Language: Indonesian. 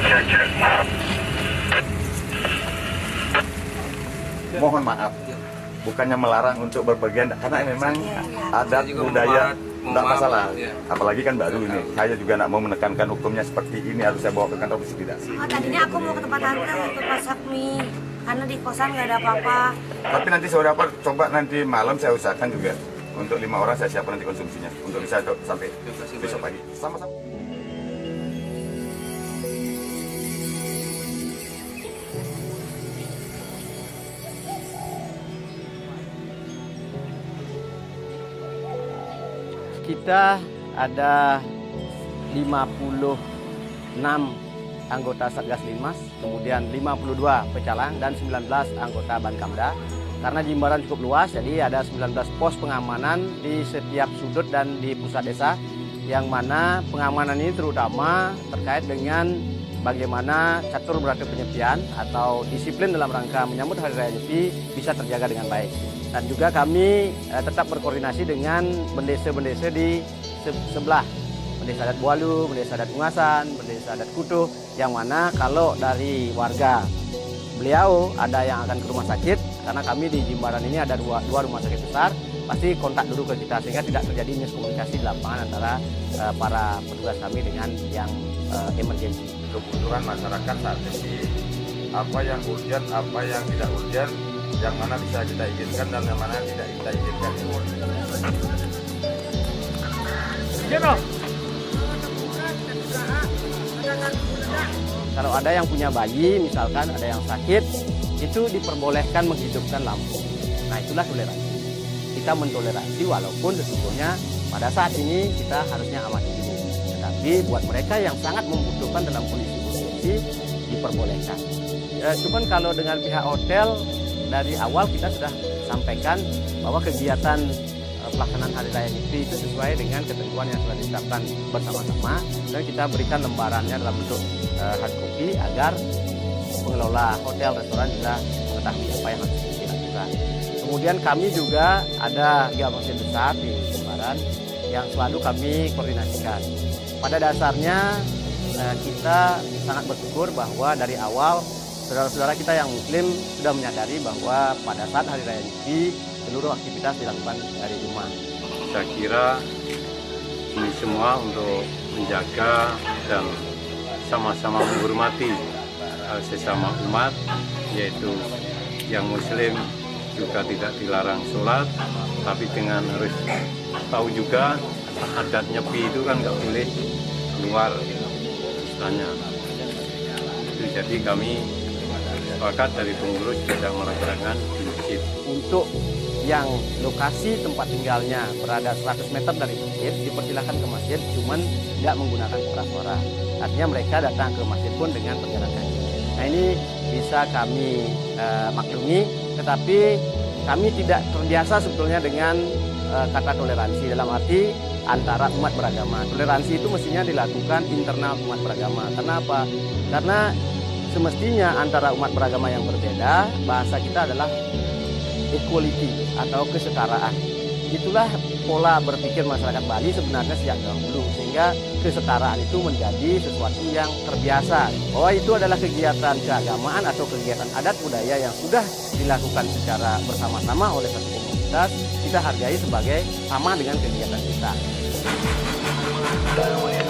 Mohon maaf, bukannya melarang untuk berpergian, karena memang adat budaya tidak masalah. Apalagi kan baru ini, saya juga tidak mau menekankan hukumnya seperti ini harus saya bawa ke kantor polisi, tidak. Tadinya aku mau ke tempat tante untuk masak mie, karena di kosan nggak ada apa-apa. Tapi nanti sore apa, coba nanti malam saya usahakan juga untuk 5 orang saya siapkan nanti konsumsinya untuk bisa sampai besok pagi. Sama-sama. Kita ada 56 anggota Satgas Linmas, kemudian 52 pecalang dan 19 anggota Bankamda. Karena Jimbaran cukup luas, jadi ada 19 pos pengamanan di setiap sudut dan di pusat desa, yang mana pengamanan ini terutama terkait dengan bagaimana catur berarti penyepian atau disiplin dalam rangka menyambut Hari Raya Nyepi bisa terjaga dengan baik. Dan juga kami tetap berkoordinasi dengan bendesa-bendesa di sebelah, Bendesa Adat Bualu, Bendesa Adat Ungasan, Bendesa Adat Kutuh, yang mana kalau dari warga beliau ada yang akan ke rumah sakit, karena kami di Jimbaran ini ada dua rumah sakit besar, pasti kontak dulu ke kita sehingga tidak terjadi miskomunikasi di lapangan antara para petugas kami dengan yang emergensi. Kebutuhan masyarakat saat ini, apa yang urgent, apa yang tidak urgent, yang mana bisa kita izinkan dan yang mana tidak kita izinkan. Kalau ada yang punya bayi, misalkan ada yang sakit, itu diperbolehkan menghidupkan lampu. Nah, itulah toleransi. Kita mentoleransi walaupun sesungguhnya pada saat ini kita harusnya amat dini. Tetapi buat mereka yang sangat membutuhkan dalam kondisi urgensi diperbolehkan. Cuman kalau dengan pihak hotel dari awal kita sudah sampaikan bahwa kegiatan pelaksanaan Hari Raya Nyepi itu sesuai dengan ketentuan yang sudah ditetapkan bersama-sama, dan kita berikan lembarannya dalam bentuk hard copy agar pengelola hotel restoran juga mengetahui apa yang harus dilakukan. Kemudian kami juga ada masjid besar di Jimbaran yang selalu kami koordinasikan. Pada dasarnya kita sangat bersyukur bahwa dari awal saudara-saudara kita yang Muslim sudah menyadari bahwa pada saat Hari Raya Nyepi seluruh aktivitas dilakukan dari rumah. Saya kira ini semua untuk menjaga dan sama-sama menghormati sesama umat, yaitu yang Muslim juga tidak dilarang sholat, tapi dengan harus tahu juga adat Nyepi itu kan nggak boleh keluar istilahnya. Jadi kami sepakat dari pengurus sedang melaksanakan di masjid. Untuk yang lokasi tempat tinggalnya berada 100 meter dari masjid, dipersilakan ke masjid, cuman tidak menggunakan kertas suara. Artinya mereka datang ke masjid pun dengan berjalan kaki. Nah, ini bisa kami maklumi, tetapi kami tidak terbiasa sebetulnya dengan kata toleransi dalam arti antara umat beragama. Toleransi itu mestinya dilakukan internal umat beragama. Kenapa? Karena semestinya antara umat beragama yang berbeda, bahasa kita adalah equality atau kesetaraan. Itulah pola berpikir masyarakat Bali sebenarnya sejak dahulu, sehingga kesetaraan itu menjadi sesuatu yang terbiasa. Bahwa itu adalah kegiatan keagamaan atau kegiatan adat budaya yang sudah dilakukan secara bersama-sama oleh satu komunitas, kita hargai sebagai sama dengan kegiatan kita.